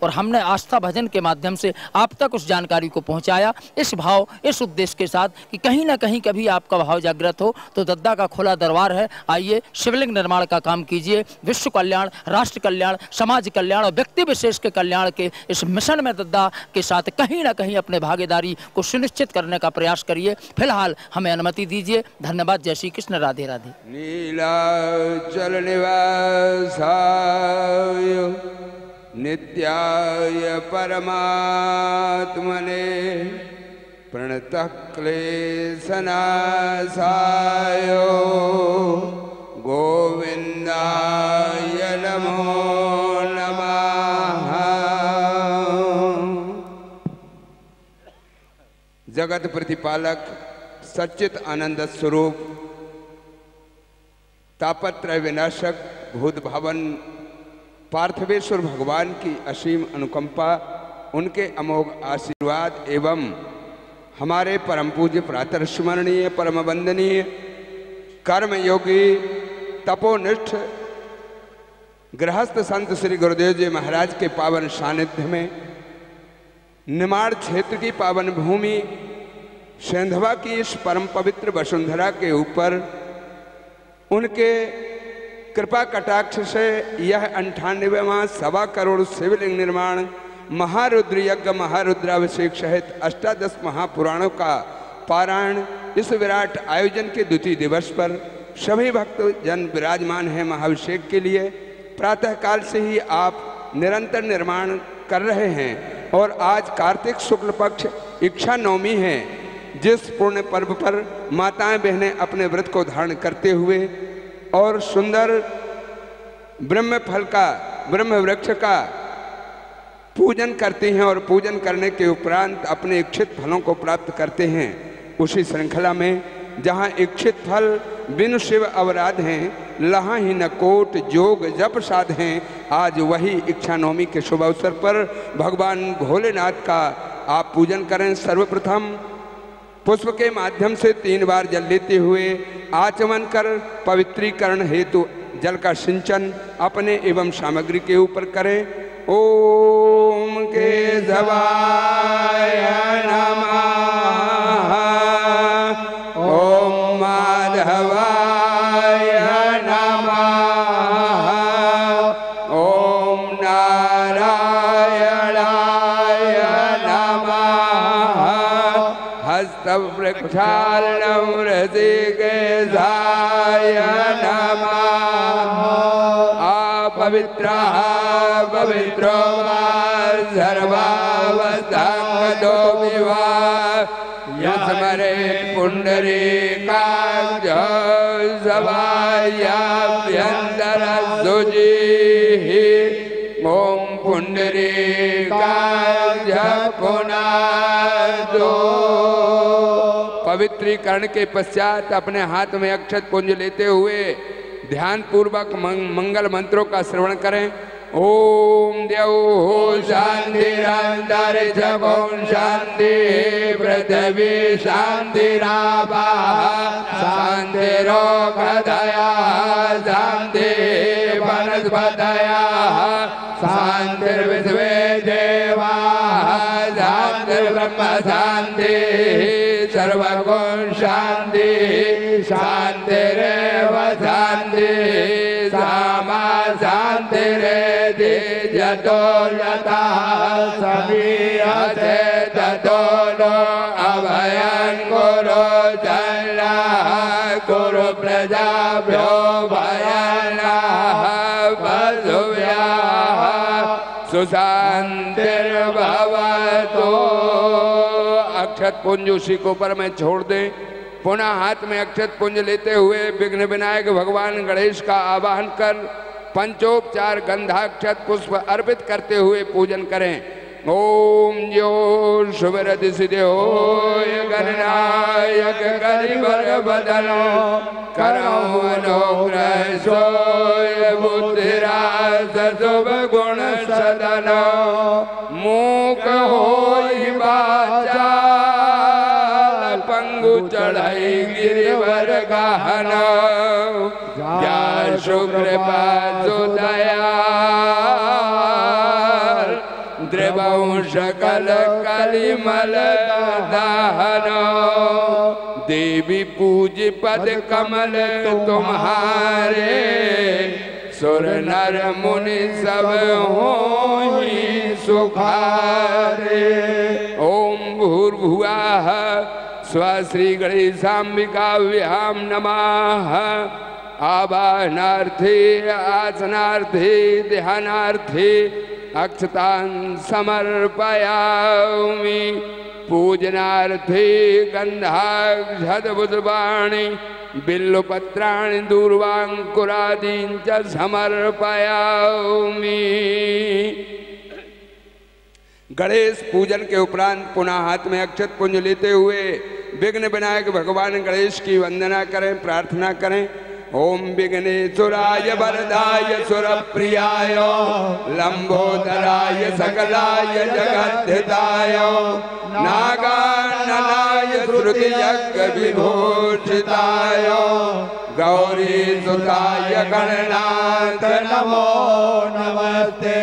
और हमने आस्था भजन के माध्यम से आप तक उस जानकारी को पहुंचाया, इस भाव इस उद्देश्य के साथ कि कहीं ना कहीं कभी आपका भाव जागृत हो तो दद्दा का खुला दरबार है। आइए शिवलिंग निर्माण का काम कीजिए। विश्व कल्याण, राष्ट्र कल्याण, समाज कल्याण और व्यक्ति विशेष के कल्याण के इस मिशन में दद्दा के साथ कहीं ना कहीं अपने भागीदारी को सुनिश्चित करने का प्रयास करिए। फिलहाल हमें अनुमति दीजिए। धन्यवाद। जय श्री कृष्ण। राधे राधे। नीलाचल निवासाय नित्याय परमात्मने प्रणतः क्लेशनाशाय गोविंदाय नमो नमः। जगत प्रतिपालक सच्चित आनंद स्वरूप तापत्रय विनाशक भूत भवन पार्थवेश्वर भगवान की असीम अनुकंपा, उनके अमोघ आशीर्वाद एवं हमारे परम पूज्य प्रातः स्मरणीय परम वंदनीय कर्मयोगी तपोनिष्ठ गृहस्थ संत श्री गुरुदेव जी महाराज के पावन सानिध्य में निमाड़ क्षेत्र की पावन भूमि सेंधवा की इस परम पवित्र वसुंधरा के ऊपर उनके कृपा कटाक्ष से यह 98वां 1.25 करोड़ शिवलिंग निर्माण महारुद्र यज्ञ महारुद्राभिषेक सहित 18 महापुराणों का पारायण इस विराट आयोजन के द्वितीय दिवस पर सभी भक्त जन विराजमान हैं। महाभिषेक के लिए प्रातःकाल से ही आप निरंतर निर्माण कर रहे हैं और आज कार्तिक शुक्ल पक्ष इच्छा नवमी है, जिस पुण्य पर्व पर माताएं बहनें अपने व्रत को धारण करते हुए और सुंदर ब्रह्म फल का ब्रह्म वृक्ष का पूजन करती हैं और पूजन करने के उपरांत अपने इच्छित फलों को प्राप्त करते हैं। उसी श्रृंखला में जहाँ इच्छित फल बिनु शिव अवराध हैं, लहाँ ही न कोट जोग जप साध हैं। आज वही इच्छा नवमी के शुभ अवसर पर भगवान भोलेनाथ का आप पूजन करें। सर्वप्रथम पुष्प के माध्यम से 3 बार जल लेते हुए आचमन कर पवित्रीकरण हेतु जल का सिंचन अपने एवं सामग्री के ऊपर करें। ओम केशवाय नमः, ओम माधवाय नमः, ओम नारायणाय नमः, हस्तवृक्षार्णव ऋषिकेशाय नमः। पवित्रः पवित्रो वा सर्वावस्थांगतो विवाह यस्मरे पुंडरीकाक्ष सभायाभ्यंतर सुजीः। ओम पुंडरीकाक्ष पुनादो। पवित्रीकरण के पश्चात अपने हाथ में अक्षत पुंज लेते हुए ध्यान पूर्वक मंगल मंत्रों का श्रवण करें। ओम देव शांतिरंतरिक्षं शांति पृथ्वी शांतिरापः शांतिरोषधयः शांति वनस्पतयः शांतिर्विश्वे देवाः शांतिर्ब्रह्म शांति सर्वगुण शांति शांतिरेव शांति सामा शांतिरेधि यतो यथा समीयते ततो नो अभयं कुरु जन्नः कुरु प्रजाभ्यो भयन्नः पशुभ्यः सुशांतिर्भवतु। अक्षत पुंज उसी को ऊपर में छोड़ दें। पुनः हाथ में अक्षत पुंज लेते हुए विघ्न विनायक भगवान गणेश का आवाहन कर पंचोपचार गंधाक्षत पुष्प अर्पित करते हुए पूजन करें। ओम जो सुमरति सिद्धो गणनायक करिवर बदनो करौनुग्रह सोय बुद्धिराज शुभ गुण सदनो मूक होई वाचा पंगु चढ़ाई गिरिवर गहना जा शुक्र पासु दया द्रवं सकल कलिमल दहनो देवी पूज पद कमल तुम्हारे सुर नर मुनि सब होई सुखारे। ओम भूर्भुवः स्वः श्री गणेशाम्बिकाभ्यां नमः। आवाहनार्थे आसनार्थे ध्यानार्थे अक्षतान् समर्पयामि। पूजनार्थे गन्धाक्षतपुष्पाणि बिल्वपत्राणि दूर्वाङ्कुरादीन् च समर्पयामि। गणेश पूजन के उपरांत पुनः हाथ में अक्षत पुंज लेते हुए विघ्न विनायक भगवान गणेश की वंदना करें, प्रार्थना करें। ओम विघ्नेश्वराय वरदाय सुरप्रियाय लंबोदराय सकलाय जगद्धिताय नागाननाय श्रुतियज्ञ विभूषिताय गौरीसुताय गणनाथ नमो नमस्ते।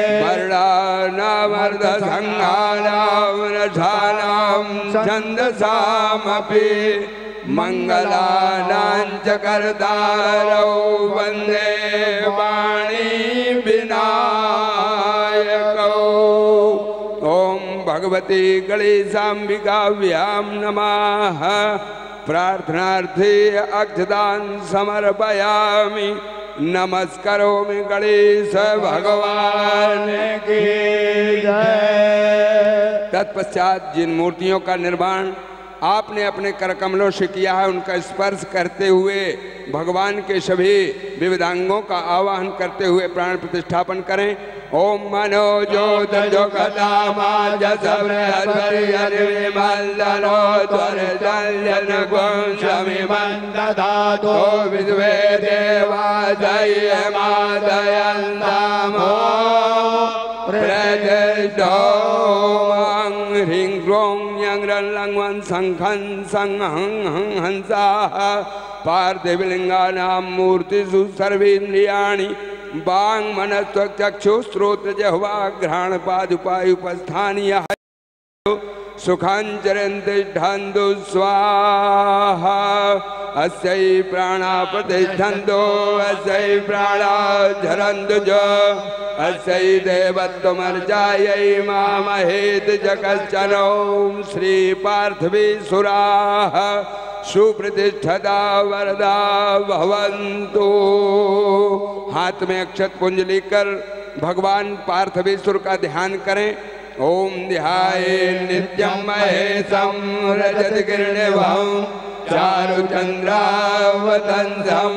वर्णानामर्धसंहानां छन्दसामपि मंगलानां च करतारौ वन्दे वाणी विनायकौ। ओम भगवती गणेशाम्बिकाभ्यां नमः। प्रार्थनार्थे अक्षतान् समर्पयामि। नमस्करोमि गणेश भगवान की जय। तत्पश्चात जिन मूर्तियों का निर्माण आपने अपने करकमलों से किया है उनका स्पर्श करते हुए भगवान के सभी विविधांगों का आवाहन करते हुए प्राण प्रतिष्ठापन करें। ओम मनोजोत जोगतामाजसव्रहरिमंदनो विद्वे देवादयमादयन्तामो प्रतिष्ठो ह्रीं ग्रों यंग्रलंगवन संखं संहं हंसाः पार्थिवलिंगानां मूर्तिषु सर्वेन्द्रियाणि वांग मनस्त्वचक्षु श्रोत्र जिह्वा घ्राण पादुपायुपस्थानीय सुखांचरन्तिष्ठन्तु स्वाहा। अस्यै प्राणा प्रतिष्ठन्तो अस्यै प्राणा झरन्तु च अस्यै देवत्वमर्चायै मामहेत जगच्चन। ओम श्री पार्थिवेश्वराः सुप्रतिष्ठता वरदा भवन्तु। हाथ में अक्षत पुंज लेकर भगवान पार्थिवेश्वर का ध्यान करें। ओम ध्याये नित्यं महेशं रजतकिरणिभं चारुचन्द्रावतंसं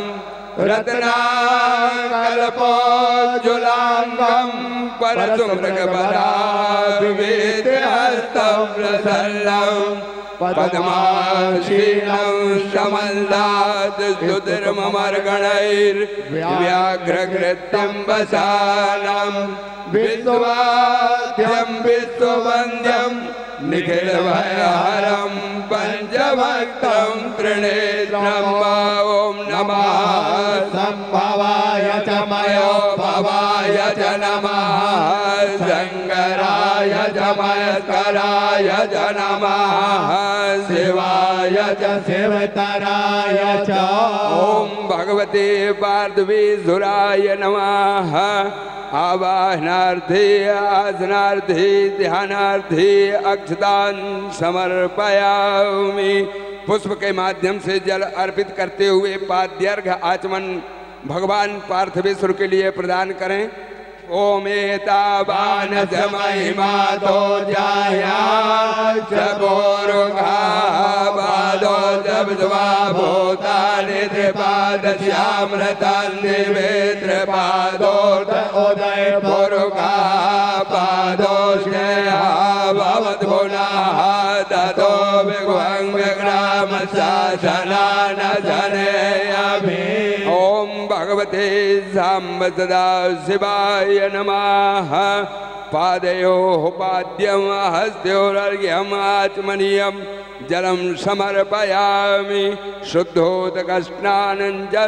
रत्नाकल्पोज्ज्वलांगं परशुमृगपदाभिवेद्यहस्तं प्रसन्नं पद्मासीनं समन्दाद् वसानं विश्वाद्यं विश्ववन्द्यं निखिलभयहरं पंचभक्तं त्रिनेत्रं। ओम नमः संभवाय च मयो भवाय च नमः शंकराय च मयस्कराय च नमः शिवाय च शिवतराय च। ओम भगवते पार्थिवेश्वराय नमः। आवाहनार्थे आसनार्थे ध्यानार्थे अक्षतान् समर्पयामि। पुष्प के माध्यम से जल अर्पित करते हुए पाद्यर्घ्य आचमन भगवान पार्थिवेश्वर के लिए प्रदान करें। ओमेतावानस महिमा तो जाया चकोरुघादो जब्द्वा भूतानि त्रिपादस्यामृतानि वेत्रपादोत उदय पुरुखा पादो स्नेहा भवद्भुनः ततो विघ्नं विघ्नाम शासनान जनेयमि। ओम भगवते साम्ब सदा शिवाय नमः। पादयोः पाद्यं हस्तयोरर्घ्यम् आचमनीयं जलं समर्पयामि। शुद्धोदकस्नानं च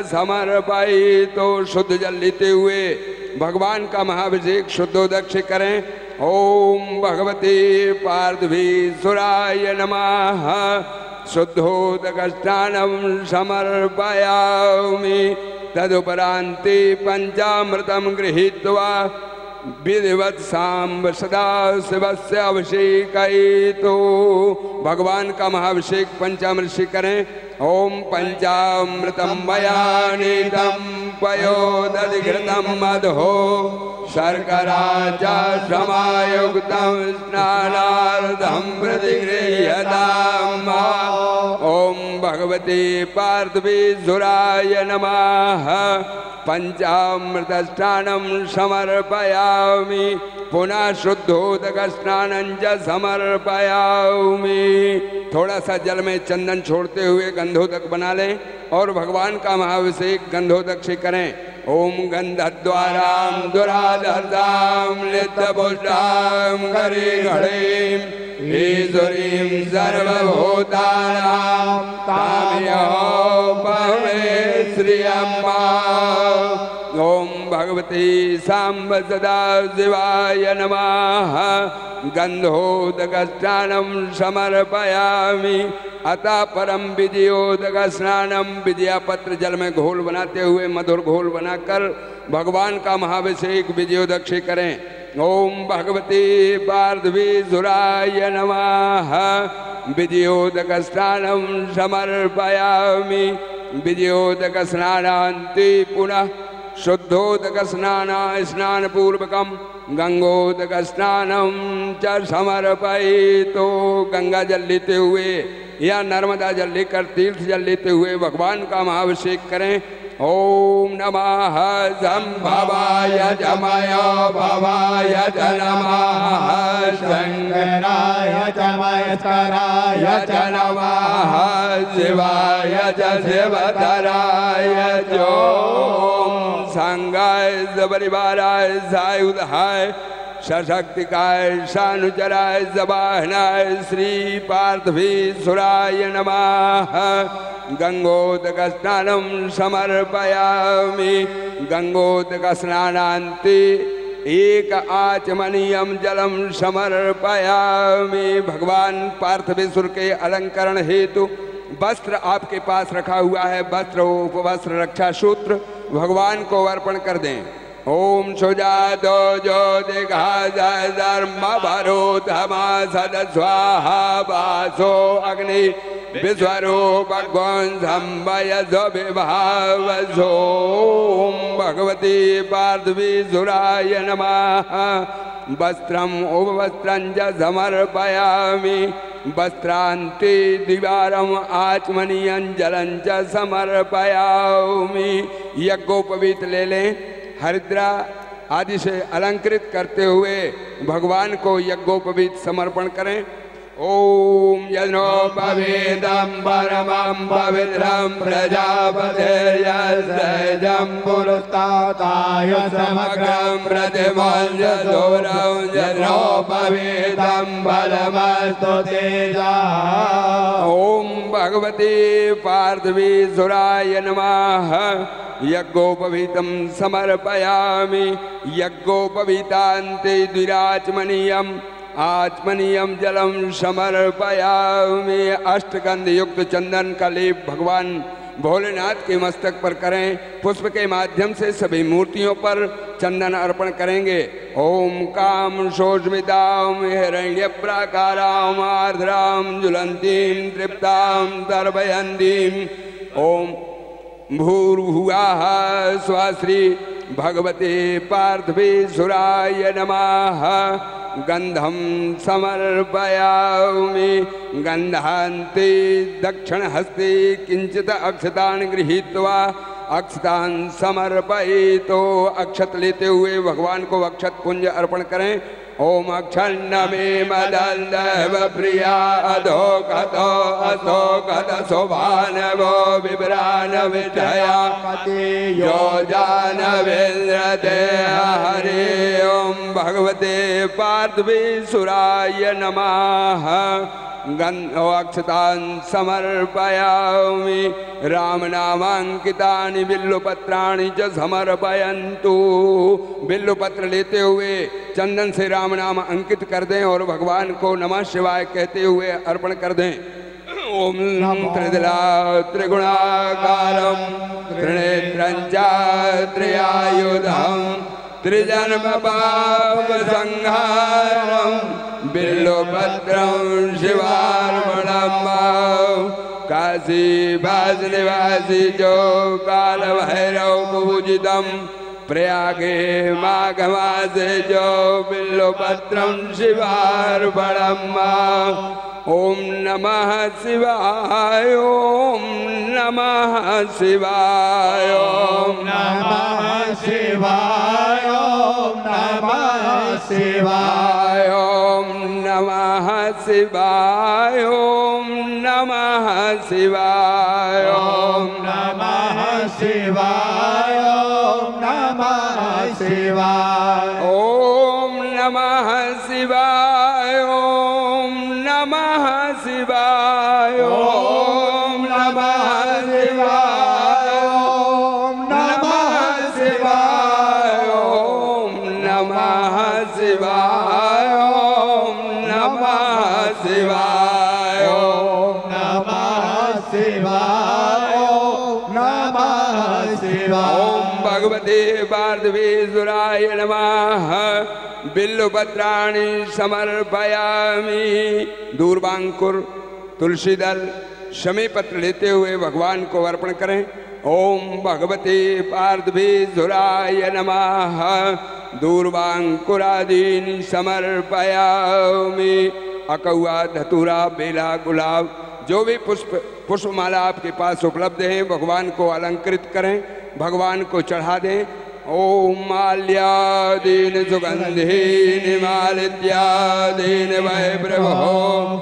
समर्पयितो। शुद्ध जल लेते हुए भगवान का महाभिषेक शुद्धोदक से करें। ओम भगवते पार्थवीसुराय नमः। शुद्धोदकस्नानं समर्पयामि। तदुपरान्ते पंचामृतं गृहीत्वा विधिवत् सांब सदा शिवस्य अभिषेकयितु। भगवान का महाभिषेक पंचामृत से करें। ओम पंचामृतं मया नीतं पयोदधिघृतं मधो शर्करा च समायुक्तं स्नानार्थं प्रतिगृह्यताम्। ओम भगवते पार्थवीसुराय नमः। पंचामृत स्नानं समर्पयामि। पुनः शुद्धोदक स्नानं च समर्पयामि। थोड़ा सा जल में चंदन छोड़ते हुए गंधोदक बना लें और भगवान का महाभिषेक गंधोदक से करें। ओम गंधद्वारां दुराधर्तां नित्यपुष्टां गरीगणीं ईश्वरीं सर्वभूतानां तामयो भवे श्रियम्मा। ओम भगवती सांब सदा शिवाय नमः। गंधोदक स्नानं समर्पयामि। अतः परम विजयोदक स्नानम। विजयापत्र जल में घोल बनाते हुए मधुर घोल बनाकर भगवान का महाभिषेक विजयोदक से करें। ओम भगवती पार्थवीसुराय नमः। विजयोदक स्नानं समर्पयामि। विजयोदक स्नानान्ते पुनः शुद्धोदक स्नान पूर्वकम गंगोदक स्नानं च समर्पयितु। गंगा जल लेते हुए या नर्मदा जल लेकर तीर्थ जल लेते हुए भगवान का महाभिषेक करें। ओम नमः संभवाय जमय भवाय च नमः। शंकराय च महेश्वराय च नमः। शिवाय च शिवतराय च। संगाय सबरिवाराय सायुधाय सशक्तिकाय शानुचराय जबाहनाय श्री पार्थवीसुराय नमः। गंगोदक स्नानं समर्पयामि। गंगोदक स्नानान्ते एक आचमनीयं जलम समर्पयामि। भगवान पार्थवीसुर के अलंकरण हेतु वस्त्र आपके पास रखा हुआ है। वस्त्र उपवस्त्र रक्षा सूत्र भगवान को अर्पण कर दें। ओम सुजातो ज्योतिघाय धर्म भरोधमा सद स्वाहा वासो अग्नि विश्वरूप संवयसो विभावसो। ओम भगवती पार्थवीसुराय नमः। वस्त्रम् उपवस्त्रं च समर्पयामि। वस्त्रान्ते द्विवारम् आचमनीयं जलं च समर्पयामि। यज्ञोपवीत ले लें। हरिद्रा आदि से अलंकृत करते हुए भगवान को यज्ञोपवीत समर्पण करें। ओम यज्ञोपवीतं परमं पवित्रं प्रजापतिर्यस्तेजं पुरस्ताताय समग्रं प्रतिमञ्जसोरं यज्ञोपवीतं बलमस्तु तेजः। ओम भगवते पार्थवीसुराय नमः। यज्ञोपवीतं समर्पयामि। यज्ञोपवीतान्ते द्विराचमनीयम् आचमनीयं जलम समर्पयामि। अष्टगंध युक्त चंदन का लेप भगवान भोलेनाथ के मस्तक पर करें। पुष्प के माध्यम से सभी मूर्तियों पर चंदन अर्पण करेंगे। ओम काम शोषमितां हिरण्य प्राकारां आर्द्रां ज्वलंतीं तृप्तां तर्पयन्तीं। ओम भूर्भुवः स्वश्री भगवते पार्थवीसुराय नमः। गंधम समर्पयामि। गंधान्ते दक्षिणहस्ते किंचित अक्षतान् गृहीत्वा अक्षतान् समर्पयितो। अक्षत लेते हुए भगवान को अक्षत पुंज अर्पण करें। ओम अक्षन्न मे मदन्देव प्रिया अधोगतो अधोगत शोभानवो विभ्रान विजया यो जानवेन्द्रते हरि। ओम भगवते पार्थवीसुराय नमः। गन्धोऽक्षतान् समर्पयामि रामनामाङ्कितानि बिल्वपत्राणि च समर्पयन्तु। बिल्वपत्र लेते हुए चंदन से राम नाम अंकित कर दें और भगवान को नमः शिवाय कहते हुए अर्पण कर दें। ओम त्रिदला त्रिगुणाकारं त्रिनेत्रं च त्रियायुधं त्रिजन्म पाप संहारं बिल्वपत्रं शिवार्पणम्। काशी बास निवासी जो काल भैरव पूजितम प्रयागे माघ मासे जो बिल्वपत्रं शिवार्पणम्। ओम नमः शिवाय ओम नमः शिवाय ओम नमः शिवाय ओम नमः शिवाय ओम नमः शिवाय ओम नमः शिवाय ओम नमः शिवाय ओम नमः शिवाय ओम नमः शिवाय ओम नमः शिवाय ओम नमः शिवाय ओम नमः शिवाय ओम नमः शिवाय ओम नमः शिवाय ओम नमः शिवाय ओम नमः शिवाय ओम भगवते पार्थवेश्वराय नमः। बिल्वपत्राणि समर्पयामि। दूर्वांकुर तुलसी दल शमी पत्र लेते हुए भगवान को अर्पण करें। ओम भगवते पार्थवेश्वराय नमः। दूर्वांकुरादीनि समर्पयामि। अकौआ धतूरा बेला गुलाब जो भी पुष्पमाला आपके पास उपलब्ध है भगवान को अलंकृत करें, भगवान को चढ़ा दें। ओम माल्यादीन सुगंधीन मालित्यादीन वै प्रभो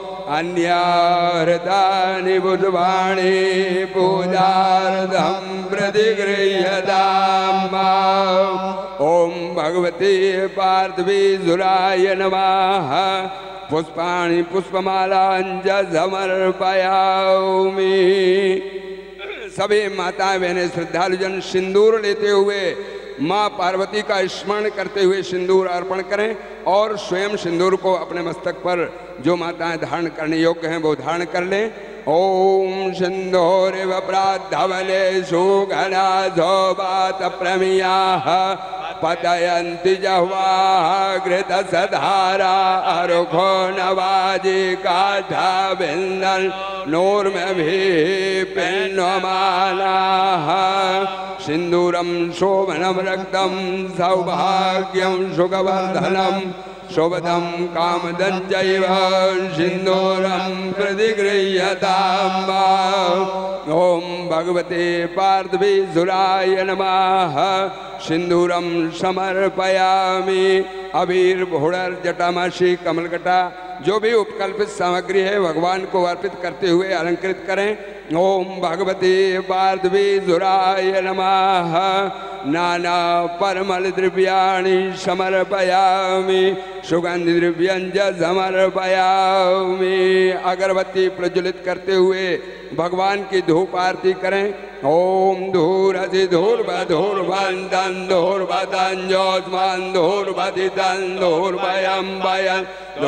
अन्याहृतानि बुधवाणी पूजार्थं प्रतिगृह्यताम्। ओम भगवते पार्थवेश्वराय नमः। पुष्पाणि पुष्पमालांच समर्पयामि। सभी माताएं बहनें श्रद्धालुजन सिंदूर लेते हुए माँ पार्वती का स्मरण करते हुए सिंदूर अर्पण करें और स्वयं सिंदूर को अपने मस्तक पर जो माताएं धारण करने योग्य हैं वो धारण कर लें। ओम सिंदूरिव प्राद्धवले सुघना शोभात प्रमियाः पतयन्ति जह्वाः घृतसधारा अरुखो नवाजी काष्ठबिन्दन् नूर्मभिः पिन्वमानाः। सिन्दूरं शोभनं रक्तं सौभाग्यं सुखवर्धनं शोभदं कामदं चैव सिन्दूरं प्रतिगृह्यताम्। ओम भगवते पार्थवेश्वराय नमः। सिन्दूरं समर्पयामि। अबीर भोड़र जटामाशी कमलगटा जो भी उपकल्पित सामग्री है भगवान को अर्पित करते हुए अलंकृत करें। ओम भगवते पार्थवेश्वराय नमः। नाना परमल द्रव्याणि समर्पयामि। सुगंधि द्रव्यंज समर्पयामि। अगरबत्ती प्रज्वलित करते हुए भगवान की धूप आरती करें। ओम धूरसि धूर्वधूर्वन्दं धूर्वदञ्जोष्मं धूर्वदितं धूर्वयं वयं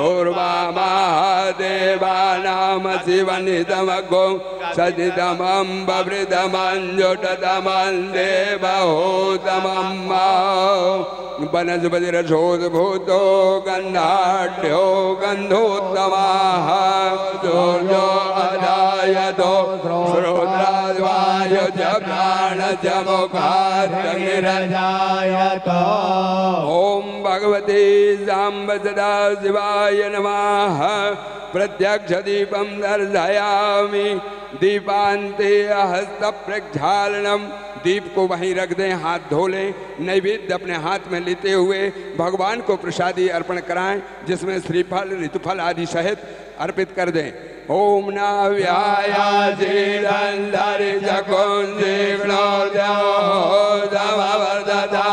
धूर्वामहादेवानां शिवनितमगो सदितमं बभृतमञ्जुटतमं देवहूतमं वनस्पतिरसोद्भूतो गन्धाढ्यो गन्धोत्तमाः जोजो अदायतो श्रोत्राद्वायो च प्राणच मुखाद्यनिरजायतो। ओम भगवते साम्ब सदाशिवाय नमः। प्रत्यक्ष दीपं दर्शयामि। दीपान्ते हस्त प्रक्षालनम। दीप को वहीं रख दें, हाथ धो लें, नैवेद्य अपने हाथ में लेते हुए भगवान को प्रसादी अर्पण कराएं जिसमें श्रीफल ऋतुफल आदि सहित अर्पित कर दें। ओम नाव्यायाजीरंधरि जकुंजीर्णोद्योदमवर्धता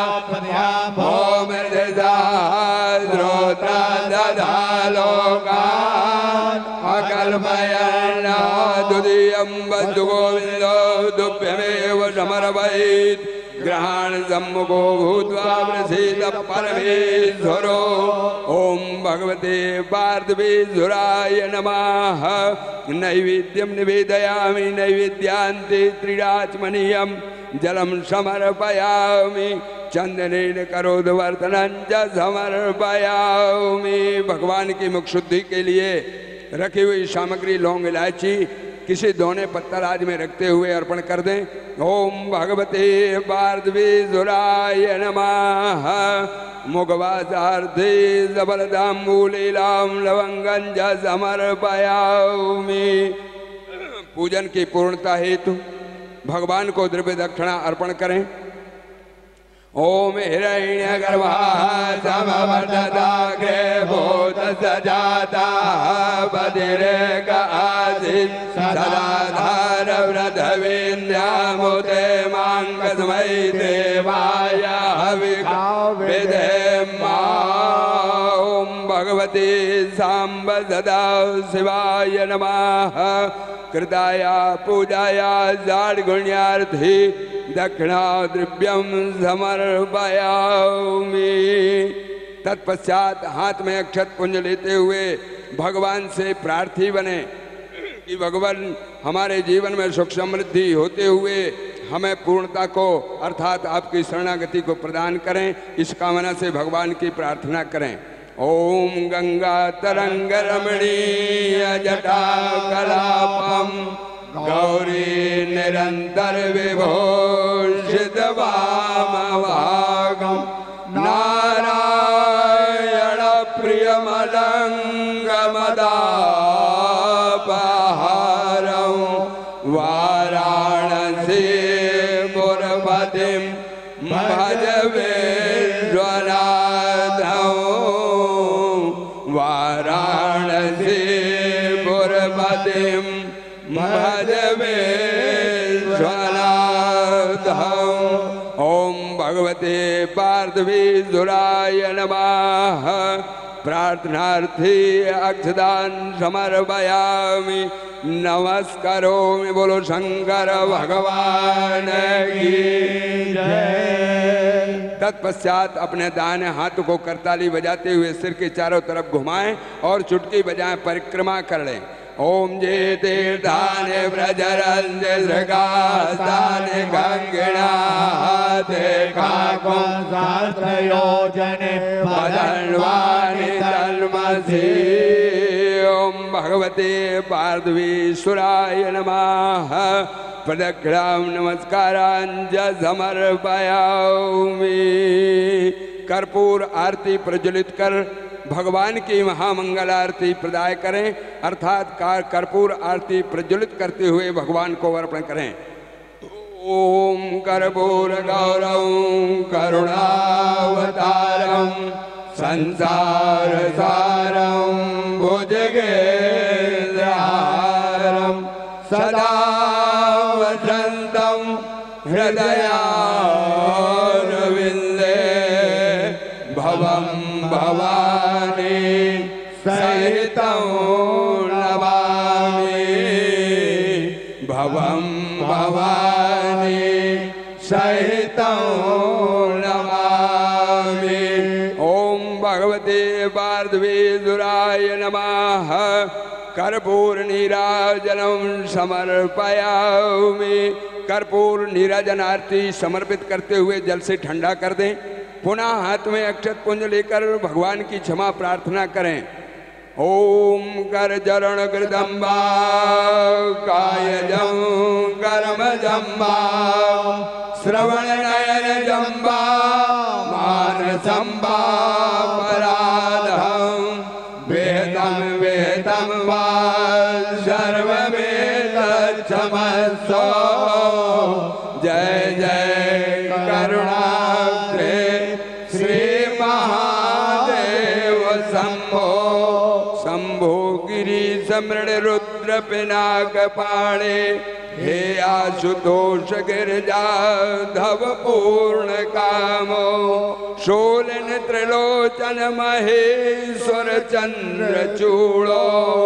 भौमृदा द्रोत्रदधालोकान् अकल्पयन्नादुदीयं वस्तु गोविन्दो तुभ्यमेव समर्पयेत् ग्रहण सम्मुखो भूत्वा प्रसीद परमेश्वरो। ओम भगवते पार्थवेश्वराय नमः। नैवेद्यं निवेदयामि नैवेद्यान्ते त्रिराचमनीयं जलं समर्पयामि चंदनेन करोद्वर्तनं च समर्पयामि। भगवान की मुख शुद्धि के लिए रखी हुई सामग्री लौंग इलायची किसी दोने पत्थर आदि में रखते हुए अर्पण कर दें। ओम भगवते पार्थवेश्वराय नमः। मुखवासार्थे सबलताम्बूलीलां लवंगं च समर्पयामि। पूजन की पूर्णता हेतु भगवान को द्रव्य दक्षिणा अर्पण करें। ओम हिरण्यगर्भाः समवर्तताग्रे भूतसजाताः बधिरेक आसीत् सदाधार व्रतविन्द्यामुते माङ्गस्मै देवाय हविषाविधेम। ओम भगवते साम्ब सदा शिवाय नमः। कृताया पूजाया षड्गुण्यार्थे दक्षिणा द्रव्यम समर्पयामि। तत्पश्चात हाथ में अक्षत पुंज लेते हुए भगवान से प्रार्थी बने कि भगवान हमारे जीवन में सुख समृद्धि होते हुए हमें पूर्णता को अर्थात आपकी शरणागति को प्रदान करें। इस कामना से भगवान की प्रार्थना करें। ओम गंगा तरंग रमणीय जटा कलापम गौरी निरंतर विभूषित वामभागम नारायण प्रियमलंगमदापहारं वाराणसी पुरपतिं भज विश्वनाथं। वाराणसी पुरपतिं भज विश्वनाथं। ओम भगवते पार्थवेश्वराय नमः। प्रार्थनार्थी अक्षदान समर्पयामि नमस्करोमि। बोलो शंकर भगवान की जय। तत्पश्चात अपने दाहिने हाथ को करताली बजाते हुए सिर के चारों तरफ घुमाएं और चुटकी बजाएं परिक्रमा कर लें। ओम जे तीर्थानि व्रजरन्ति सृगास्तानि गङ्गिणाते काकुं सहस्रयोजने वदन्वानि तन्मसि। ओम भगवते पार्थवेश्वराय नमः। प्रदक्षिणां नमस्कारांच समर्पयामि। कर्पूर आरती प्रज्वलित कर भगवान की महामंगल आरती प्रदाय करें अर्थात कर्पूर आरती प्रज्वलित करते हुए भगवान को अर्पण करें। ओम कर्पूर गौरं करुणावतारं संसार सारं भुजगेन्द्रहारं सदा वसन्तं हृदयारविन्दे भवं भवानी सहितं नमामि। भवं भवानी सहितं नमामि। ओम भगवते पार्थवेश्वराय नमः। कर्पूर नीराजनं समर्पयामि। कर्पूर नीराजन आरती समर्पित करते हुए जल से ठंडा कर दें। पुनः हाथ में अक्षत पुंज लेकर भगवान की क्षमा प्रार्थना करें। ओम कर जरण कृदम्बा कायजं कर्म जम्बा श्रवण नयन जम्बा मानसंबा पराधं वेदं वेदं वा सर्ववेदक्षमस्व। जय जय करुणाब्धे श्री महादेव शंभो। शंभो गिरी समृण रुद्र पिनाक पाणे हे आशुतोष गिरजाधव पूर्ण कामो शूलिन त्रिलोचन महेश्वर चंद्र चूड़ो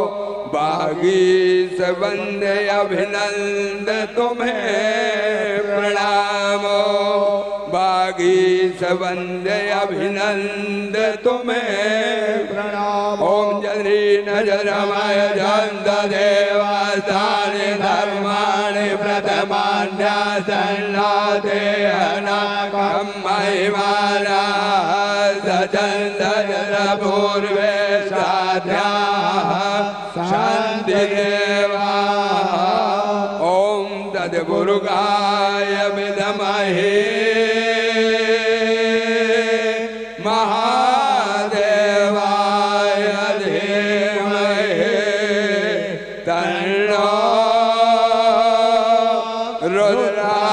बागीस वंदे अभिनंद तुम्हें प्रणामो बागीस वंदे अभिनंद तुम्हें प्रणाम। ओम जनी नजरमय जंत देवस्थानि धर्माणि प्रथमान्यासन्नादेहनाकं महिमाना सचन्दर पूर्वे साध्याः शान्तिरेवा। ओम तद्भुरुगाय विद्महे महादेवाय धीमहि तन्नो रुद्रः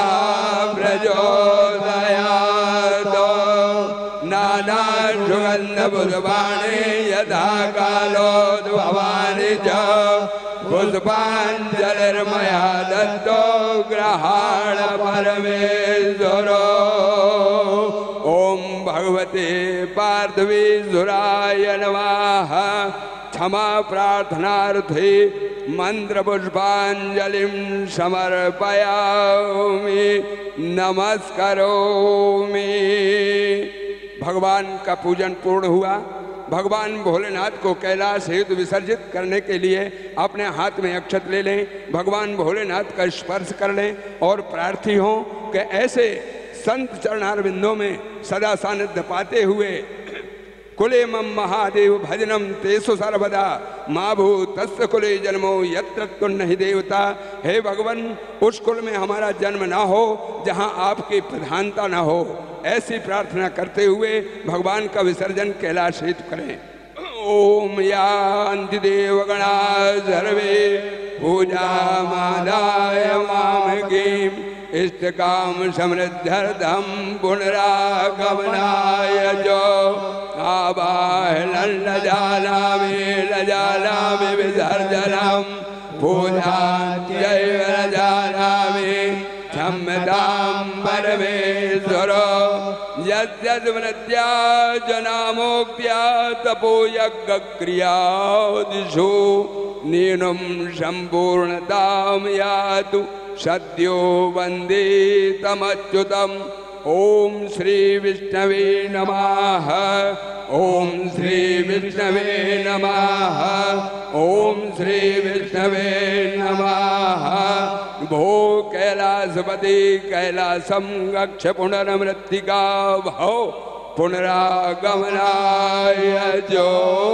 प्रचोदयात्। नानासुगन्धपुष्पाणि यथा कालोद्भवानि च पुष्पाञ्जलिर्मया दत्तो ग्रहाण परमेश्वरो। ओम भगवते पार्थवीसुराय नमः। क्षमा प्रार्थनार्थे मंत्र पुष्पांजलिं समर्पयामि नमस्करोमि। भगवान का पूजन पूर्ण हुआ। भगवान भोलेनाथ को कैलाश हेतु विसर्जित करने के लिए अपने हाथ में अक्षत ले लें, भगवान भोलेनाथ का स्पर्श कर लें और प्रार्थी हों कि ऐसे संत चरणारविंदों में सदा सानिध्य पाते हुए कुले मम महादेव भजनम तेसु सर्वदा माँ भू तस्य कुले जन्मो यत्र तुन्नहि देवता। हे भगवान, उस कुल में हमारा जन्म ना हो जहाँ आपकी प्रधानता ना हो, ऐसी प्रार्थना करते हुए भगवान का विसर्जन कैलाश हेतु करें। ओम यान्ति देवगणा सर्वे पूजा मादाय मामकीम इष्टकाम समृद्ध्यर्थम पुनरागमनाय जो आवाहनं लजानामि विसर्जनम पूजाञ्चैव लजानामि क्षम्यतां परमेश्वरो। यद्यद्वनद्या जनामोक्त्या तपोयज्ञक्रियादिषु नीनं सम्पूर्णतां यातु सद्यो वन्दे तमच्युतम्। ओम श्री विष्णवे नमः। ओम श्री विष्णवे नमः। ओम श्री विष्णवे नमः। भो कैलासपति कैलासं गच्छ पुनर्मृत्तिका भो पुनरागमनाय जो।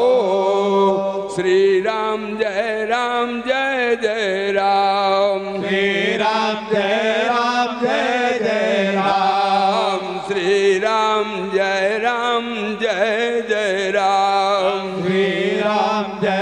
श्री राम जय जय राम। श्री राम जय जय राम। श्री राम जय जय राम। श्री राम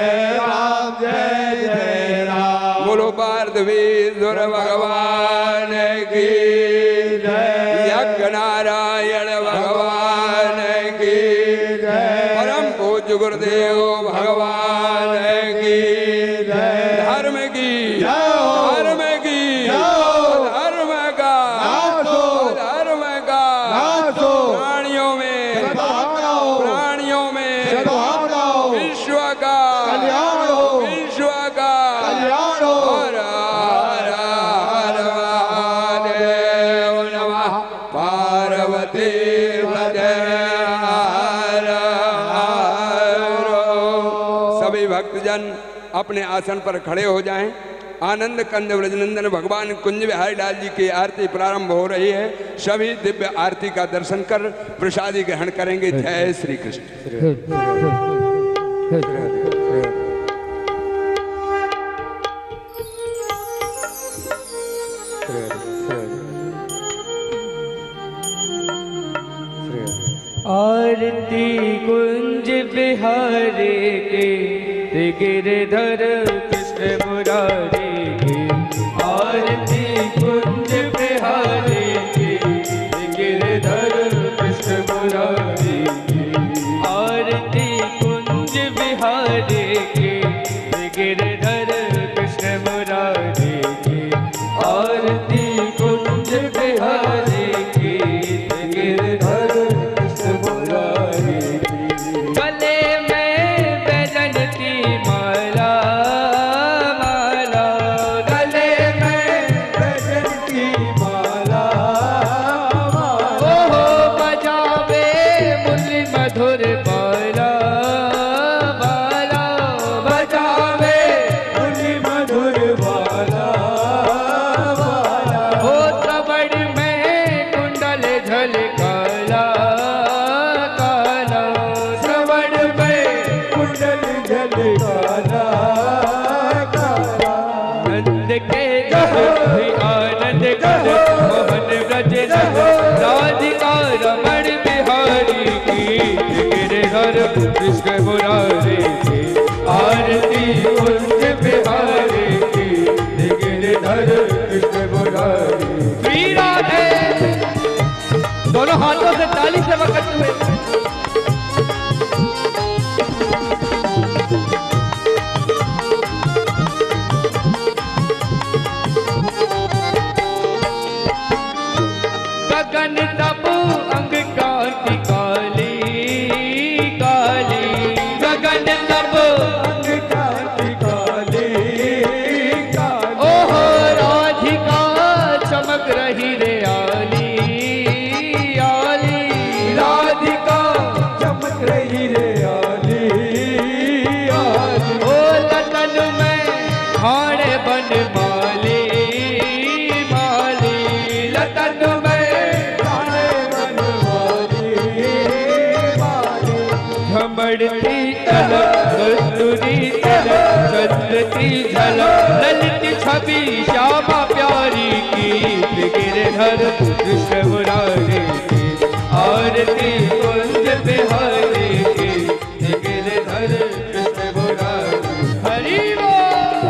जय जय राम। बोलो पार्थवीश्वर भगवान की जय। यज्ञ नारायण भगवान की जय। परम पूज्य गुरुदेव भगवान की जय। धर्म की धर्म की धर्म का प्राणियों में विश्व का विश्व का हर हर हर महादेव नमः। पार्वती पते हर हर। सभी भक्तजन अपने आसन पर खड़े हो जाएं। आनंद कंद व्रजनंदन भगवान कुंज बिहारी लाल जी की आरती प्रारंभ हो रही है। सभी दिव्य आरती का दर्शन कर प्रसादी ग्रहण करेंगे। जय श्री कृष्ण। आरती कुंज बिहारी के गिरधर कृष्ण मुरारी की। आरती कुंज बिहारी के गिरधर कृष्ण मुरारी की। आरती कुंज बिहारी के गिरधर कृष्ण मुरारी की। झलकारा कारा। नंद के भी आनंद कर मोहन ब्रज रस राधिका रमण बिहारी की गिरधर कृष्ण मुरारी की आरती कुंज बिहारी की गिरधर कृष्ण मुरारी। श्री राधे दोनों हाथों से ताली से वक्त हुए। गगन तब अंग कांति काली काली गगन तब अंग कांति काली काली। ओहो राधिका चमक रही रे आली आली राधिका चमक रही रे आली आली। ओ ललन में हाणे बन माली माली ललन में जाने बनवाली वाली। झमड़ती तलक कस्तूरी तलक चंद्रती झलक ललित छवि श्यामा प्यारी की गिरधर कृष्ण मुरारी की आरती कुंज बिहारी की गिरधर कृष्ण मुरारी। हरि बोल।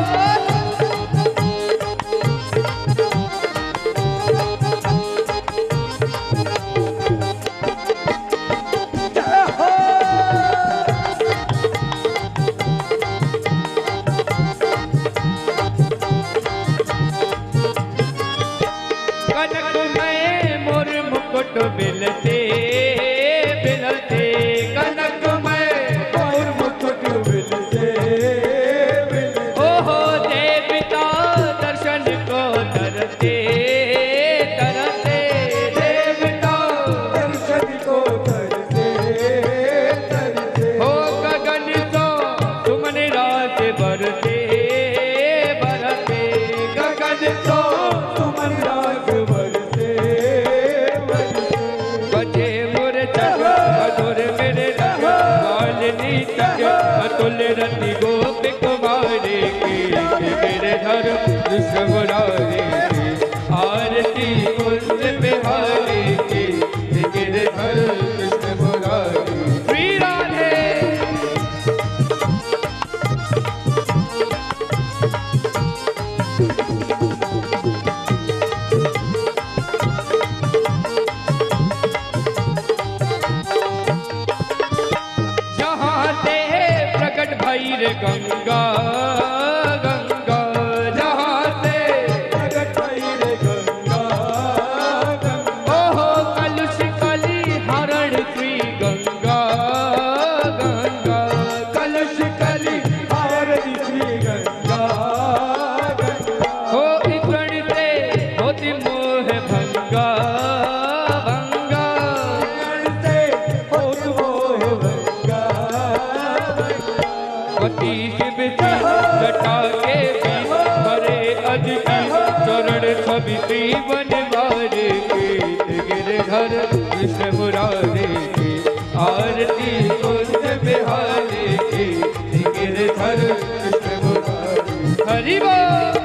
कनक में मोर मुकुट बिलते बिलते कनक में और मुकुट मिलते मिलते। ओहो देवता दर्शन को तरते तरते देवता दर्शन को करते करते। हो गगन तो सुमन रात बरते बरते गगन तो तुमन राग बरसे बरसे। बजे मोर जग मधुर मेरे लग मालिनी तक अतुल रति गोपी कुमारी की गिरधर कृष्ण मुरारी की आरती कुंज बिहारी की गिरधर कृष्ण मुरारी। श्री राधे जहाँ ते प्रकट भई रे गंगा गंगा जहाँ से प्रगट भई रे गंगा गंगा। ओहो कलुष कली हरण श्री गंगा गंगा कलश कली आरती श्री गंगा गंगा। हो इकण से होती मोह भंगा भंगा से होत मोह भंगा भंगा। पति शिव की जटा के बीच भरे अजकी चरण छवि श्री बनवारी की गिरधर कृष्ण मुरारी की आरती कुंज बिहारी की गिरधर कृष्ण मुरारी। हरि बोल।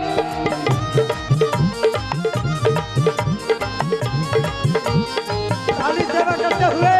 ताली सेवा करते हुए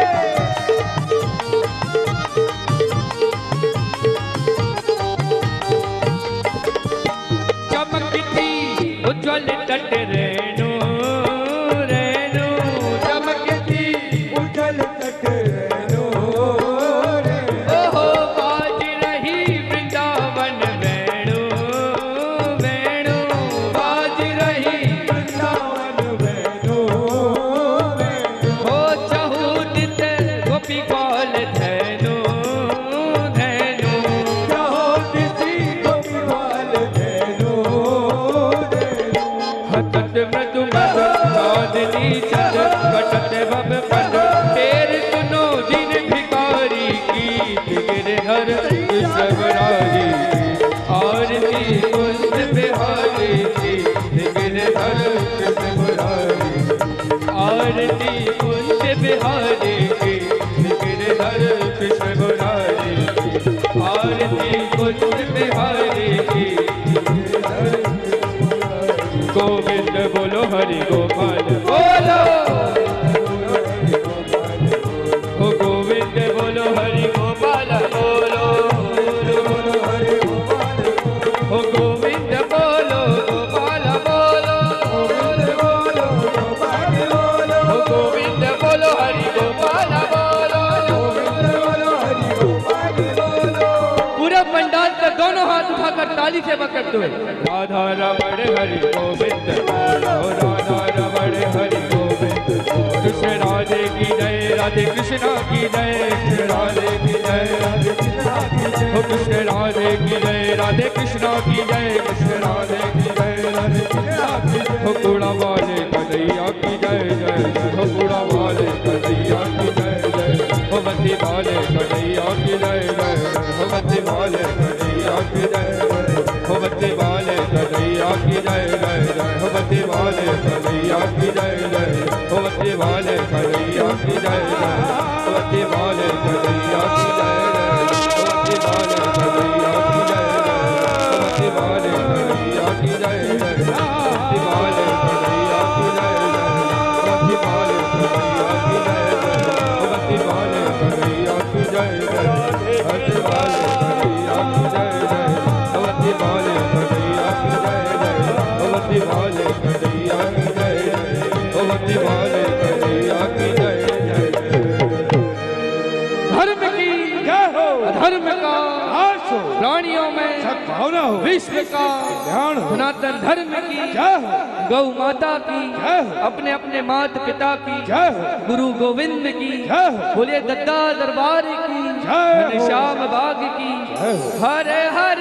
चमकती उज्ज्वल तट रेणु रेणु चमकती उजल तट रेणु रेणु। ओहो बाज रही वृंदावन वेणु वेणु बाज रही वृंदावन वेणु वेणु। हो चहुदित गोपी ग्वाल धैनु धैनु कहो किसी गोपीवाल धेनु धेनु। हतत मृदु मद चांदनी चंद कटत बब पद तेर सुनो दिन भिखारी की गिरधर कृष्ण मुरारी की आरती कुंज बिहारी की गिरधर कृष्ण मुरारी आरती कुंज बिहारी की गिरधर कृष्ण मुरारी की आरती थी कुछ बिहारी की। गोविंद बोलो हरि गोपाल बोलो, हो गोविंद बोलो हरि गोपाल बोलो, हो गोविंद बोलो गोपाल बोलो, हो गोविंद बोलो हरि गोपाल बोलो। पूरा पंडाल का दोनों हाथ उठाकर ताली से करते हुए राधा रमण हरि गोविंद बोलो, राधा रमण हरि गोविंद, कृष्ण राधे की जय, राधे कृष्णा की जय, कृष्ण राधे की जय, राधे कृष्णा की जय, हो कृष्ण राधे की जय, राधे कृष्णा की जय, कृष्ण राधे की जय, राधे कृष्णा की जय, हो कूड़ा वाले कन्हैया की जय जय, हो कूड़ा वाले कन्हैया की जय जय, हो बत्ती वाले कन्हैया की जय जय, हो बत्ती वाले कन्हैया की जय जय, हो बत्ती वाले कन्हैया की जय जय, हो बत्ती वाले कन्हैया की जय जय, हो बत्ती वाले कन्हैया की जय जय, हो बत्ती वाले कन्हैया की जय जय, हो बत्ती वाले कन्हैया की जय जय, हो बत्ती वाले कन्हैया की जय जय, बत्ती वाले कन्हैया की जय जय, बत्ती वाले कन्हैया की जय जय, हो बत्ती वाले कन्हैया की जय जय, बत्ती वाले कन्हैया की जय जय, हो बत्ती वाले कन्हैया की जय जय, हो बत्ती वाले कन्हैया की जय जय, हो बत्ती वाले कन्हैया की जय जय। धर्म की जय हो, अधर्म का नाश हो, प्राणियों में सद्भावना हो, विश्व का ध्यान हो, सनातन धर्म की जय हो, गौ माता की जय हो, अपने अपने माता पिता की जय हो, गुरु गोविंद की जय हो, बोले दद्दा दरबार की जय हो, श्याम बाग की जय हो, हरे हरे